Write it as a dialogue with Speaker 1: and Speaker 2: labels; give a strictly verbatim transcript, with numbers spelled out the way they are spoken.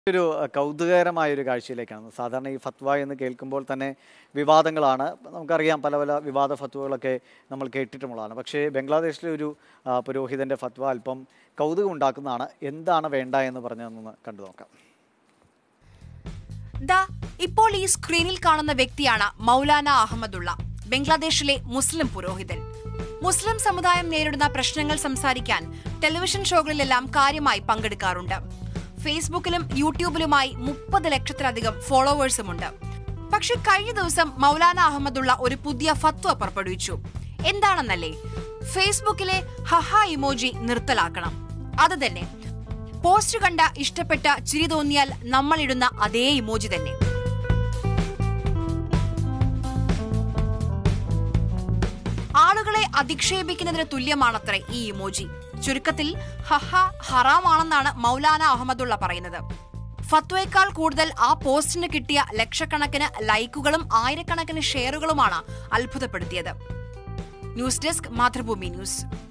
Speaker 1: ഒരു കൗതുകകരമായ ഒരു കാഴ്ചയിലേക്കാണ്. സാധാരണ ഈ ഫത്വ എന്ന് കേൾക്കുമ്പോൾ തന്നെ വിവാദങ്ങളാണ്. നമുക്കറിയാം, പല പല വിവാദ ഫത്വകളൊക്കെ നമ്മൾ കേട്ടിട്ടുമുള്ളതാണ്. പക്ഷേ ബംഗ്ലാദേശിലെ ഒരു പുരോഹിതൻ്റെ ഫത്വ അല്പം കൗതുകം ഉണ്ടാക്കുന്നതാണ്. എന്താണ് വേണ്ട എന്ന് പറഞ്ഞതെന്ന് കണ്ടു നോക്കാം.
Speaker 2: ഇപ്പോൾ ഈ സ്ക്രീനിൽ കാണുന്ന വ്യക്തിയാണ് മൗലാന അഹമ്മദുള്ള, ബംഗ്ലാദേശിലെ മുസ്ലിം പുരോഹിതൻ. മുസ്ലിം സമുദായം നേരിടുന്ന പ്രശ്നങ്ങൾ സംസാരിക്കാൻ ടെലിവിഷൻ ഷോകളിലെല്ലാം കാര്യമായി പങ്കെടുക്കാറുണ്ട്. ഫേസ്ബുക്കിലും യൂട്യൂബിലുമായി മുപ്പത് ലക്ഷത്തിലധികം ഫോളോവേഴ്സുമുണ്ട്. പക്ഷെ കഴിഞ്ഞ ദിവസം മൗലാന അഹമ്മദുള്ള ഒരു പുതിയ ഫത്വ പുറപ്പെടുവിച്ചു. എന്താണെന്നല്ലേ? ഫേസ്ബുക്കിലെ ഹഹ ഇമോജി നിർത്തലാക്കണം. അത് തന്നെ. പോസ്റ്റ് കണ്ട ഇഷ്ടപ്പെട്ട ചിരി തോന്നിയാൽ നമ്മൾ ഇടുന്ന അതേ ഇമോജി തന്നെ. ആളുകളെ അധിക്ഷേപിക്കുന്നതിന് തുല്യമാണത്രേ ഈ ഇമോജി. ചുരുക്കത്തിൽ ഹഹ ഹറാമാണെന്നാണ് മൗലാന അഹമ്മദുള്ള പറയുന്നത്. ഫത്വയേക്കാൾ കൂടുതൽ ആ പോസ്റ്റിന് കിട്ടിയ ലക്ഷക്കണക്കിന് ലൈക്കുകളും ആയിരക്കണക്കിന് ഷെയറുകളുമാണ് അത്ഭുതപ്പെടുത്തിയത്. News desk, Mathrubhumi news.